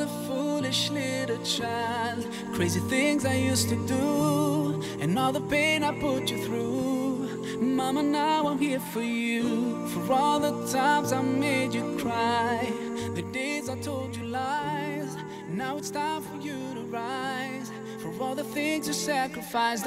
a foolish little child, crazy things I used to do, and all the pain I put you through. Mama, now I'm here for you, for all the times I made you cry, the days I told you lies. Now it's time for you to rise, for all the things you sacrificed.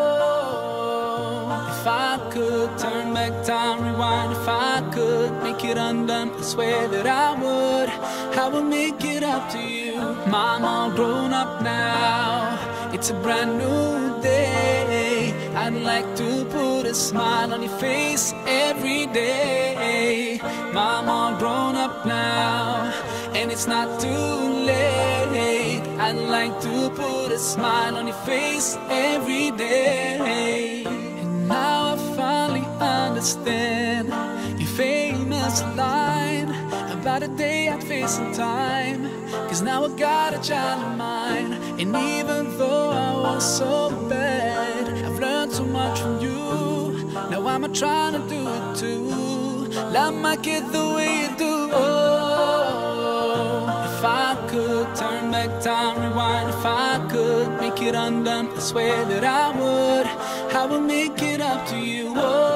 Oh, if I could turn back time, rewind. If I could make it undone, I swear that I would make it up to you. Mom, all grown up now, it's a brand new day. I'd like to put a smile on your face every day. Mom, all grown up now, and it's not too late. I'd like to put a smile on your face every day. And now I finally understand your famous line about a day I'd face in time, 'cause now I got a child of mine. And even though I was so bad, I've learned so much from you. Now I'm trying to do it too. Love my kid the way you do. Oh, if I could turn back time, rewind. If I could make it undone, I swear that I would make it up to you.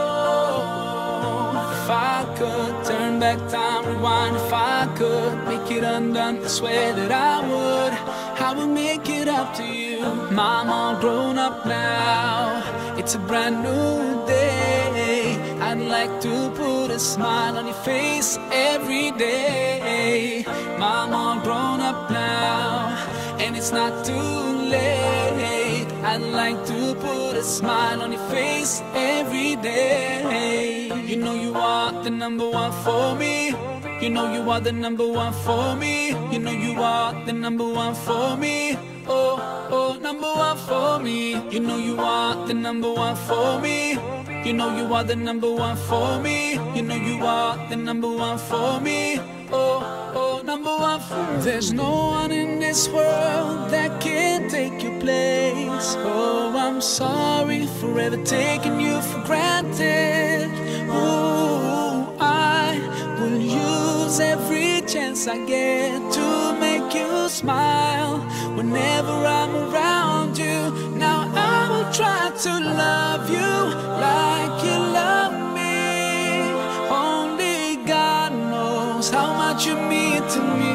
Oh, if I could turn back time, rewind. If I could make it undone, I swear that I would make it up to you. Mom, all grown up now, it's a brand new day. I'd like to put a smile on your face every day. Mom, all grown up now, and it's not too late. I'd like to put a smile on your face every day. You know you are the number one for me. You know you are the number one for me. You know you are the number one for me. Oh, oh, number one for me. You know you are the number one for me. You know you are the number one for me. You know you are the number one for me. Oh, oh, number one for me. There's no one in this world that can take your place. Oh, I'm sorry for ever taking you for granted. Ooh, I will use every chance I get to make you smile whenever I'm around you. Now I will try to love you like you love me. Only God knows how much you mean to me.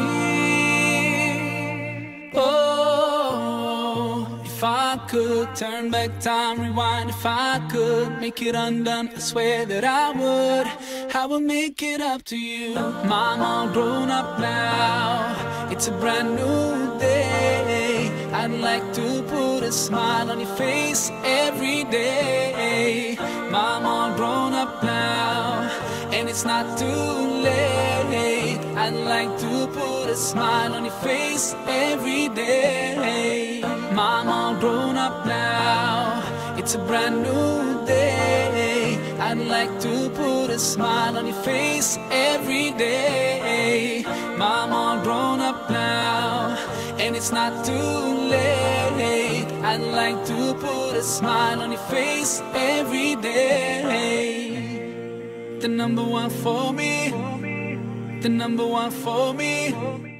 Oh, if I could turn back time, rewind. If I could make it undone, I swear that I would make it up to you. Mom, all grown up now, it's a brand new day. I'd like to put a smile on your face every day. Mom, all grown up now, and it's not too late. I'd like to put a smile on your face every day. Mom, all grown up now, it's a brand new day. I'd like to put a smile on your face every day. Mom, all grown up now, and it's not too late. I'd like to put a smile on your face every day. The number one for me. The number one for me.